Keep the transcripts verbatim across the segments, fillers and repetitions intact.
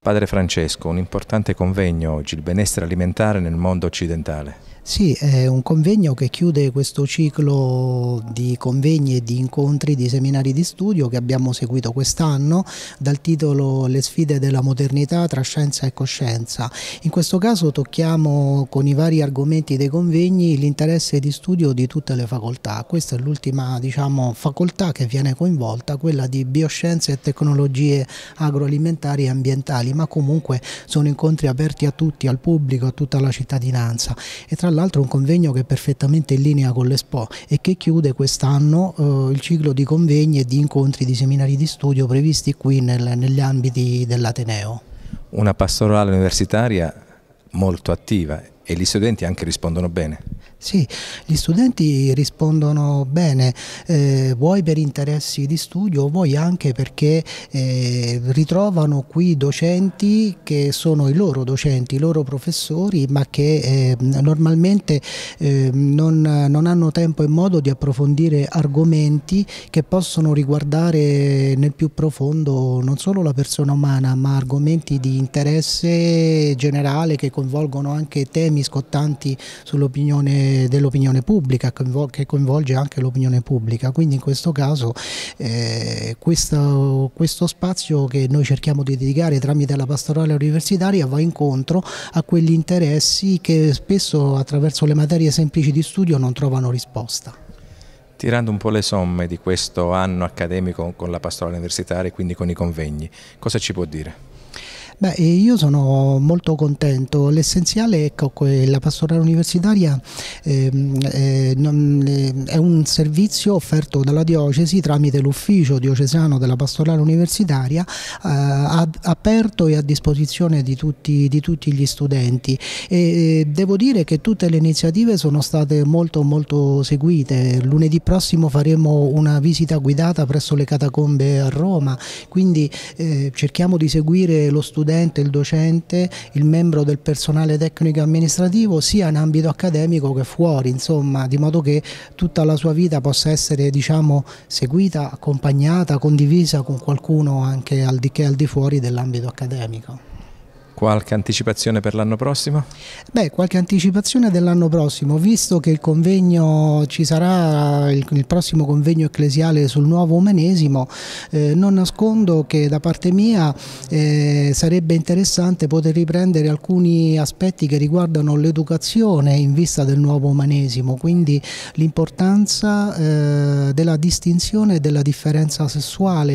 Padre Francesco, un importante convegno oggi, il benessere alimentare nel mondo occidentale. Sì, è un convegno che chiude questo ciclo di convegni e di incontri, di seminari di studio che abbiamo seguito quest'anno dal titolo Le sfide della modernità tra scienza e coscienza. In questo caso tocchiamo con i vari argomenti dei convegni l'interesse di studio di tutte le facoltà. Questa è l'ultima, diciamo, facoltà che viene coinvolta, quella di bioscienze e tecnologie agroalimentari e ambientali, ma comunque sono incontri aperti a tutti, al pubblico, a tutta la cittadinanza. E tra l'altro un convegno che è perfettamente in linea con l'Expo e che chiude quest'anno eh, il ciclo di convegni e di incontri di seminari di studio previsti qui nel, negli ambiti dell'Ateneo. Una pastorale universitaria molto attiva e gli studenti anche rispondono bene. Sì, gli studenti rispondono bene, eh, vuoi per interessi di studio, vuoi anche perché eh, ritrovano qui docenti che sono i loro docenti, i loro professori, ma che eh, normalmente eh, non, non hanno tempo e modo di approfondire argomenti che possono riguardare nel più profondo non solo la persona umana, ma argomenti di interesse generale che coinvolgono anche temi scottanti sull'opinione dell'opinione pubblica, che coinvolge anche l'opinione pubblica. Quindi in questo caso eh, questo, questo spazio che noi cerchiamo di dedicare tramite la pastorale universitaria va incontro a quegli interessi che spesso attraverso le materie semplici di studio non trovano risposta. Tirando un po' le somme di questo anno accademico con la pastorale universitaria e quindi con i convegni, cosa ci può dire? Beh, io sono molto contento. L'essenziale è che la pastorale universitaria eh, eh, non, eh, è un servizio offerto dalla diocesi tramite l'ufficio diocesano della pastorale universitaria, eh, aperto e a disposizione di tutti, di tutti gli studenti. E, eh, devo dire che tutte le iniziative sono state molto molto seguite. Lunedì prossimo faremo una visita guidata presso le catacombe a Roma, quindi eh, cerchiamo di seguire lo studente, il docente, il membro del personale tecnico e amministrativo sia in ambito accademico che fuori, insomma, di modo che tutta la sua vita possa essere, diciamo, seguita, accompagnata, condivisa con qualcuno anche al di, che è al di fuori dell'ambito accademico. Qualche anticipazione per l'anno prossimo? Beh, qualche anticipazione dell'anno prossimo, visto che il convegno ci sarà, il, il prossimo convegno ecclesiale sul nuovo umanesimo, eh, non nascondo che da parte mia eh, sarebbe interessante poter riprendere alcuni aspetti che riguardano l'educazione in vista del nuovo umanesimo, quindi l'importanza eh, della distinzione e della differenza sessuale,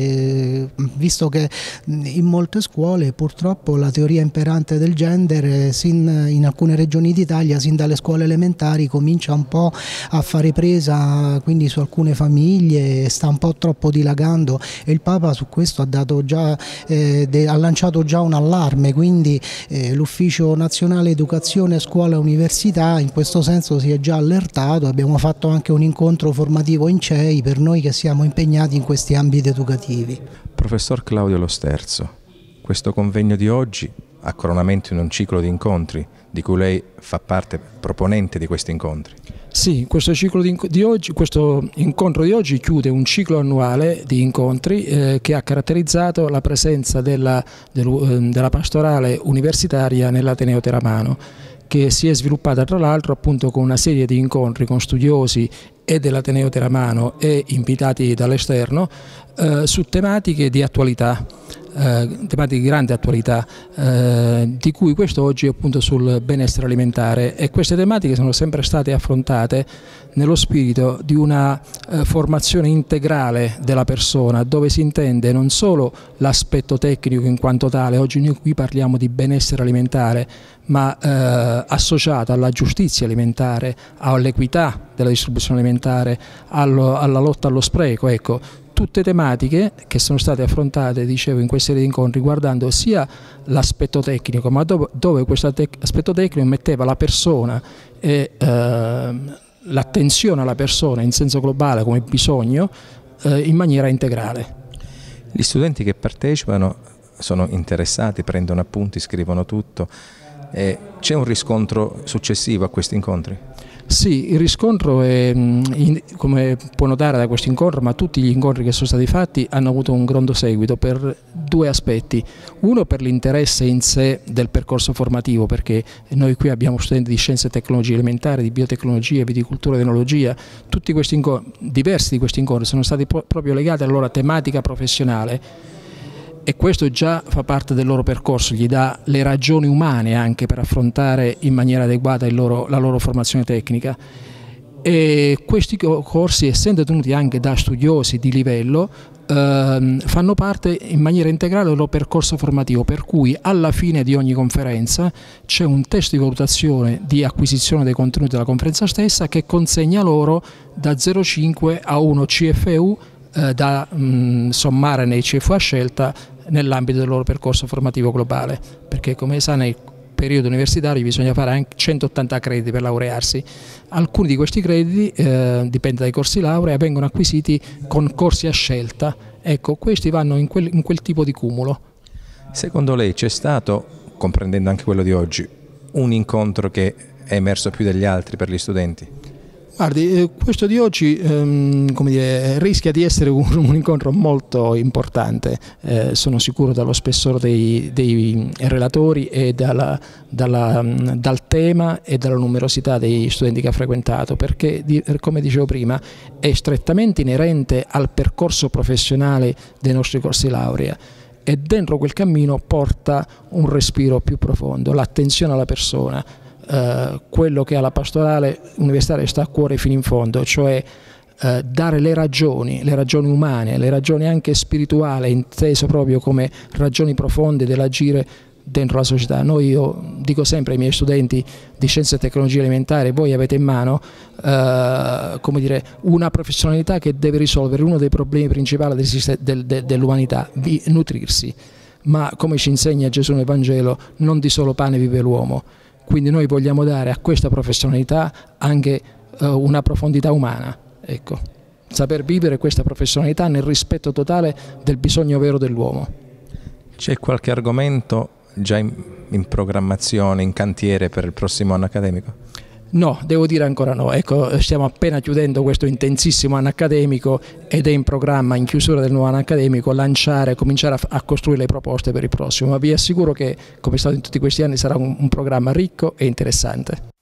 eh, visto che in molte scuole purtroppo la teoria imperante del gender sin, in alcune regioni d'Italia sin dalle scuole elementari comincia un po' a fare presa quindi su alcune famiglie, sta un po' troppo dilagando e il Papa su questo ha, dato già, eh, de, ha lanciato già un allarme, quindi eh, l'Ufficio Nazionale Educazione, Scuola e Università in questo senso si è già allertato. Abbiamo fatto anche un incontro formativo in C E I per noi che siamo impegnati in questi ambiti educativi. Professor Claudio Lo Sterzo, questo convegno di oggi, a coronamento in un ciclo di incontri di cui lei fa parte proponente di questi incontri. Sì, questo ciclo di, di oggi, questo incontro di oggi chiude un ciclo annuale di incontri eh, che ha caratterizzato la presenza della, del, della pastorale universitaria nell'Ateneo Teramano, che si è sviluppata tra l'altro appunto con una serie di incontri con studiosi e dell'Ateneo Teramano e invitati dall'esterno eh, su tematiche di attualità. Eh, tematiche di grande attualità, eh, di cui questo oggi è appunto sul benessere alimentare, e queste tematiche sono sempre state affrontate nello spirito di una eh, formazione integrale della persona, dove si intende non solo l'aspetto tecnico in quanto tale, oggi noi qui parliamo di benessere alimentare, ma eh, associato alla giustizia alimentare, all'equità della distribuzione alimentare, allo, alla lotta allo spreco, ecco. Tutte tematiche che sono state affrontate, dicevo, in questa serie di incontri, riguardando sia l'aspetto tecnico, ma dove, dove questo aspetto tecnico metteva la persona e eh, l'attenzione alla persona in senso globale come bisogno eh, in maniera integrale. Gli studenti che partecipano sono interessati, prendono appunti, scrivono tutto. Eh, c'è un riscontro successivo a questi incontri? Sì, il riscontro è, come può notare da questo incontro, ma tutti gli incontri che sono stati fatti hanno avuto un grande seguito per due aspetti. Uno, per l'interesse in sé del percorso formativo, perché noi qui abbiamo studenti di scienze e tecnologie elementari, di biotecnologia, viticoltura ed enologia. Tutti questi incontri, diversi di questi incontri sono stati proprio legati alla loro tematica professionale, e questo già fa parte del loro percorso, gli dà le ragioni umane anche per affrontare in maniera adeguata il loro, la loro formazione tecnica. E questi corsi, essendo tenuti anche da studiosi di livello, ehm, fanno parte in maniera integrale del loro percorso formativo, per cui alla fine di ogni conferenza c'è un test di valutazione di acquisizione dei contenuti della conferenza stessa che consegna loro da zero virgola cinque a uno C F U eh, da mh, sommare nei C F U a scelta nell'ambito del loro percorso formativo globale, perché come sa nel periodo universitario bisogna fare anche centottanta crediti per laurearsi. Alcuni di questi crediti, eh, dipende dai corsi laurea, vengono acquisiti con corsi a scelta. Ecco, questi vanno in quel, in quel tipo di cumulo. Secondo lei c'è stato, comprendendo anche quello di oggi, un incontro che è emerso più degli altri per gli studenti? Guardi, questo di oggi ehm, come dire, rischia di essere un, un incontro molto importante, eh, sono sicuro, dallo spessore dei, dei relatori e dalla, dalla, dal tema e dalla numerosità dei studenti che ha frequentato, perché come dicevo prima è strettamente inerente al percorso professionale dei nostri corsi laurea, e dentro quel cammino porta un respiro più profondo, l'attenzione alla persona. Uh, quello che alla pastorale universitaria sta a cuore fino in fondo, cioè uh, dare le ragioni, le ragioni umane, le ragioni anche spirituali, inteso proprio come ragioni profonde dell'agire dentro la società. Noi, io dico sempre ai miei studenti di scienze e tecnologie elementari, voi avete in mano uh, come dire, una professionalità che deve risolvere uno dei problemi principali del, del, del, dell'umanità, nutrirsi, ma come ci insegna Gesù nel Vangelo, non di solo pane vive l'uomo. Quindi noi vogliamo dare a questa professionalità anche uh, una profondità umana, ecco. Saper vivere questa professionalità nel rispetto totale del bisogno vero dell'uomo. C'è qualche argomento già in, in programmazione, in cantiere per il prossimo anno accademico? No, devo dire ancora no. Ecco, stiamo appena chiudendo questo intensissimo anno accademico ed è in programma, in chiusura del nuovo anno accademico, lanciare, cominciare a, a costruire le proposte per il prossimo, ma vi assicuro che, come è stato in tutti questi anni, sarà un, un programma ricco e interessante.